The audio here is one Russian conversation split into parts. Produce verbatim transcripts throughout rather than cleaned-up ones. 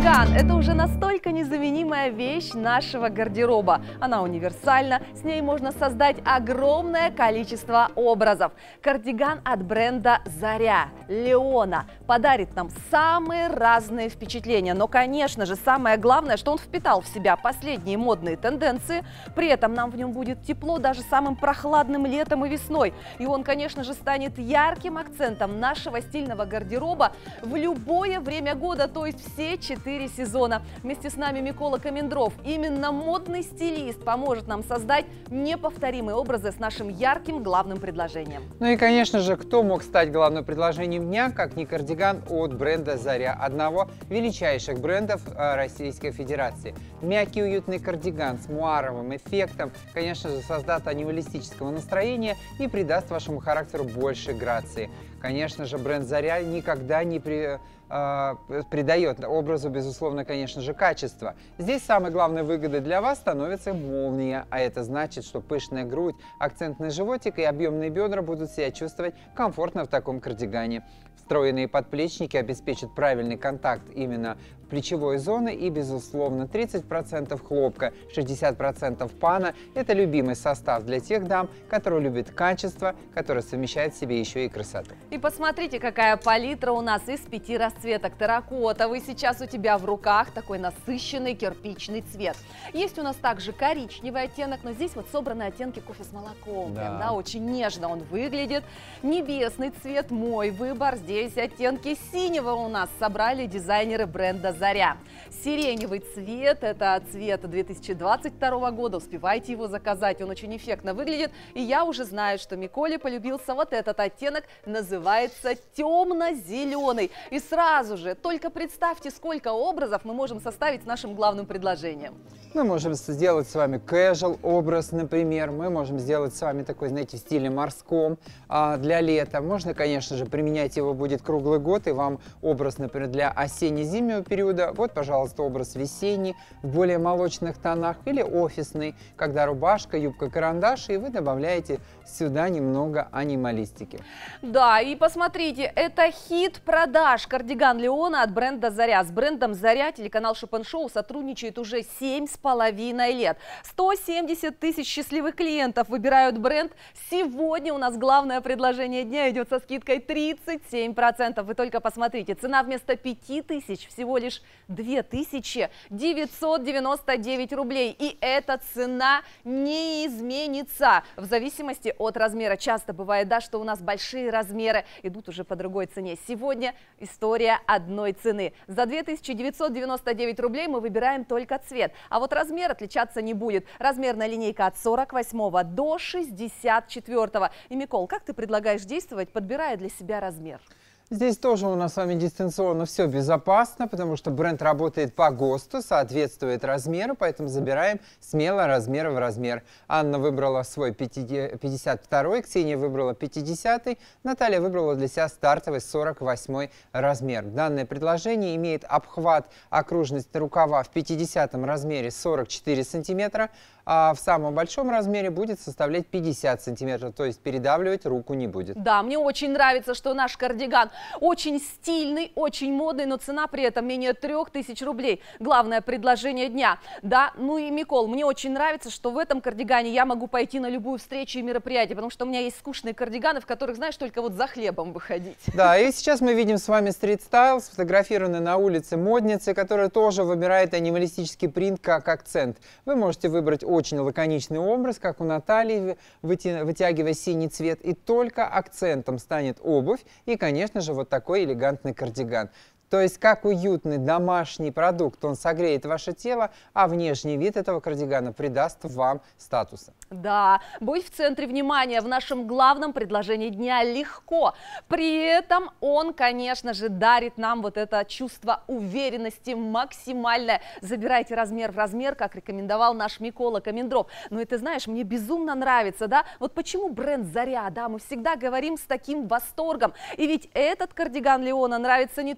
Кардиган – это уже настолько незаменимая вещь нашего гардероба. Она универсальна, с ней можно создать огромное количество образов. Кардиган от бренда «Заря» Леона подарит нам самые разные впечатления. Но, конечно же, самое главное, что он впитал в себя последние модные тенденции. При этом нам в нем будет тепло даже самым прохладным летом и весной. И он, конечно же, станет ярким акцентом нашего стильного гардероба в любое время года, то есть все четыре сезона. Вместе с нами Микола Комендров, именно модный стилист, поможет нам создать неповторимые образы с нашим ярким главным предложением. Ну и, конечно же, кто мог стать главным предложением дня, как не кардиган от бренда «Заря», одного величайших брендов Российской Федерации. Мягкий уютный кардиган с муаровым эффектом, конечно же, создаст анималистического настроения и придаст вашему характеру больше грации. Конечно же, бренд «Заря» никогда не при, э, придает образу, безусловно, конечно же, качества. Здесь самой главной выгодой для вас становится молния, а это значит, что пышная грудь, акцентный животик и объемные бедра будут себя чувствовать комфортно в таком кардигане. Встроенные подплечники обеспечат правильный контакт именно плечевой зоны и, безусловно, тридцать процентов хлопка, шестьдесят процентов пана – это любимый состав для тех дам, которые любят качество, которое совмещает в себе еще и красоту. И посмотрите, какая палитра у нас из пяти расцветок. Терракотовый сейчас у тебя в руках, такой насыщенный кирпичный цвет. Есть у нас также коричневый оттенок, но здесь вот собраны оттенки кофе с молоком. Да. Прям, да, очень нежно он выглядит. Небесный цвет – мой выбор. Здесь оттенки синего у нас собрали дизайнеры бренда «Заря». Сиреневый цвет – это цвет две тысячи двадцать второго года. Успевайте его заказать, он очень эффектно выглядит. И я уже знаю, что Миколе полюбился вот этот оттенок, называется темно-зеленый. И сразу же, только представьте, сколько образов мы можем составить с нашим главным предложением. Мы можем сделать с вами casual образ, например. Мы можем сделать с вами такой, знаете, в стиле морском а, для лета. Можно, конечно же, применять его будет круглый год. И вам образ, например, для осенне-зимнего периода. Вот, пожалуйста, образ весенний в более молочных тонах. Или офисный, когда рубашка, юбка, карандаш. И вы добавляете сюда немного анималистики. Да, и посмотрите, это хит продаж. Кардиган Леона от бренда «Заря». С брендом «Заря» телеканал Шопен Шоу сотрудничает уже семь с половиной лет. сто семьдесят тысяч счастливых клиентов выбирают бренд. Сегодня у нас главное предложение дня идет со скидкой тридцать семь процентов. Вы только посмотрите, цена вместо пяти тысяч всего лишь две тысячи девятьсот девяносто девять рублей. И эта цена не изменится в зависимости от размера. Часто бывает, да, что у нас большие размеры идут уже по другой цене. Сегодня история одной цены. За две тысячи девятьсот девяносто девять рублей мы выбираем только цвет. А вот размер отличаться не будет. Размерная линейка от сорок восьмого до шестьдесят четвёртого. И, Микол, как ты предлагаешь действовать, подбирая для себя размер? Здесь тоже у нас с вами дистанционно все безопасно, потому что бренд работает по ГОСТу, соответствует размеру, поэтому забираем смело размер в размер. Анна выбрала свой пятьдесят второй, Ксения выбрала пятидесятый, Наталья выбрала для себя стартовый сорок восьмой размер. Данное предложение имеет обхват, окружность рукава в пятидесятом размере сорок четыре сантиметра, а в самом большом размере будет составлять пятьдесят сантиметров, то есть передавливать руку не будет. Да, мне очень нравится, что наш кардиган очень стильный, очень модный, но цена при этом менее трех тысяч рублей. Главное предложение дня. Да, ну и, Микол, мне очень нравится, что в этом кардигане я могу пойти на любую встречу и мероприятие, потому что у меня есть скучные кардиганы, в которых, знаешь, только вот за хлебом выходить. Да, и сейчас мы видим с вами стрит-стайл, сфотографированный на улице модницы, которая тоже выбирает анималистический принт как акцент. Вы можете выбрать очень лаконичный образ, как у Натальи, вытягивая синий цвет, и только акцентом станет обувь и, конечно же, вот такой элегантный кардиган. То есть, как уютный домашний продукт, он согреет ваше тело, а внешний вид этого кардигана придаст вам статуса. Да, быть в центре внимания в нашем главном предложении дня легко. При этом он, конечно же, дарит нам вот это чувство уверенности максимальное. Забирайте размер в размер, как рекомендовал наш Микола Комендров. Но это, знаешь, мне безумно нравится, да? Вот почему бренд «Заря», да, мы всегда говорим с таким восторгом. И ведь этот кардиган Леона нравится не только мне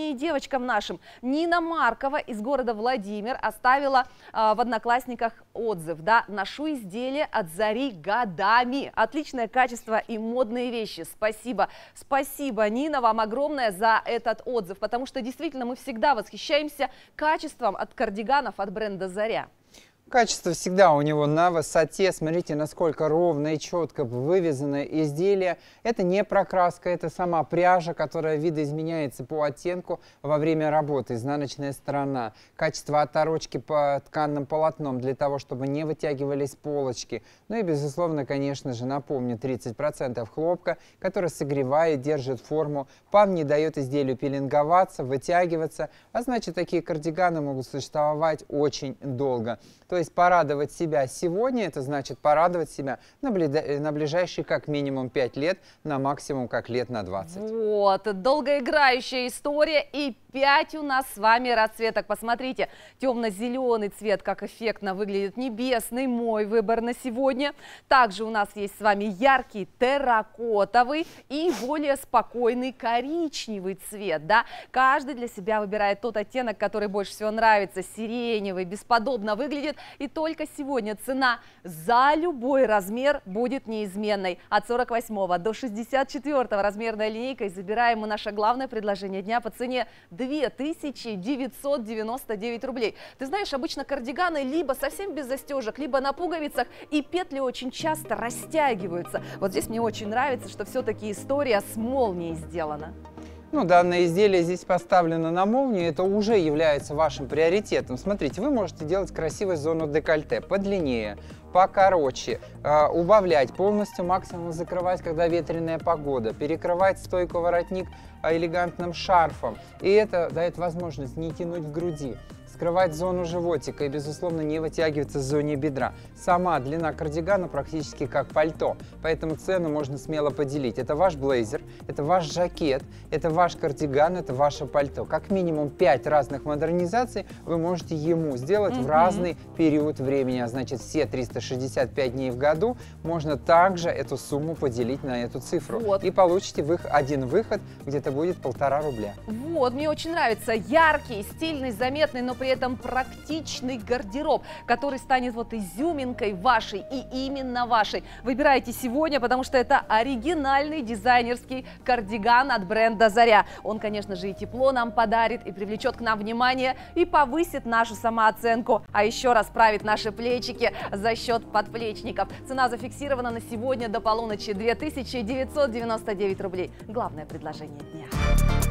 парням и девочкам нашим. Нина Маркова из города Владимир оставила э, в Одноклассниках отзыв. Да, ношу изделие от Зари годами. Отличное качество и модные вещи. Спасибо. Спасибо, Нина, вам огромное за этот отзыв, потому что действительно мы всегда восхищаемся качеством от кардиганов от бренда Заря. Качество всегда у него на высоте. Смотрите, насколько ровно и четко вывезано изделие. Это не прокраска, это сама пряжа, которая видоизменяется по оттенку во время работы. Изнаночная сторона. Качество оторочки по тканным полотном для того, чтобы не вытягивались полочки. Ну и, безусловно, конечно же, напомню, тридцать процентов хлопка, который согревает, держит форму. Пам не дает изделию пеленговаться, вытягиваться. А значит, такие кардиганы могут существовать очень долго. То есть порадовать себя сегодня, это значит порадовать себя на, на ближайшие как минимум пять лет, на максимум как лет на двадцать. Вот, долгоиграющая история, и пять у нас с вами расцветок. Посмотрите, темно-зеленый цвет, как эффектно выглядит, небесный, мой выбор на сегодня. Также у нас есть с вами яркий терракотовый и более спокойный коричневый цвет. Да? Каждый для себя выбирает тот оттенок, который больше всего нравится. Сиреневый, бесподобно выглядит. И только сегодня цена за любой размер будет неизменной. От сорок восьмого до шестьдесят четвёртого размерной линейкой забираем мы наше главное предложение дня по цене две тысячи девятьсот девяносто девять рублей. Ты знаешь, обычно кардиганы либо совсем без застежек, либо на пуговицах, и петли очень часто растягиваются. Вот здесь мне очень нравится, что все-таки история с молнией сделана. Ну, данное изделие здесь поставлено на молнию, это уже является вашим приоритетом. Смотрите, вы можете делать красивую зону декольте подлиннее, покороче, э, убавлять, полностью максимум закрывать, когда ветреная погода, перекрывать стойку воротник элегантным шарфом. И это дает возможность не тянуть в груди, скрывать зону животика и, безусловно, не вытягиваться в зоне бедра. Сама длина кардигана практически как пальто, поэтому цену можно смело поделить. Это ваш блейзер, это ваш жакет, это ваш кардиган, это ваше пальто. Как минимум пять разных модернизаций вы можете ему сделать mm-hmm. в разный период времени, а значит все триста шестьдесят пять дней в году можно также эту сумму поделить на эту цифру. Вот. И получите вы один выход, где-то будет полтора рубля. Вот, мне очень нравится яркий, стильный, заметный, но при этом практичный гардероб, который станет вот изюминкой вашей и именно вашей. Выбирайте сегодня, потому что это оригинальный дизайнерский кардиган от бренда Заря. Он, конечно же, и тепло нам подарит, и привлечет к нам внимание, и повысит нашу самооценку, а еще расправит наши плечики за счет подплечников. Цена зафиксирована на сегодня до полуночи две тысячи девятьсот девяносто девять рублей. Главное предложение дня.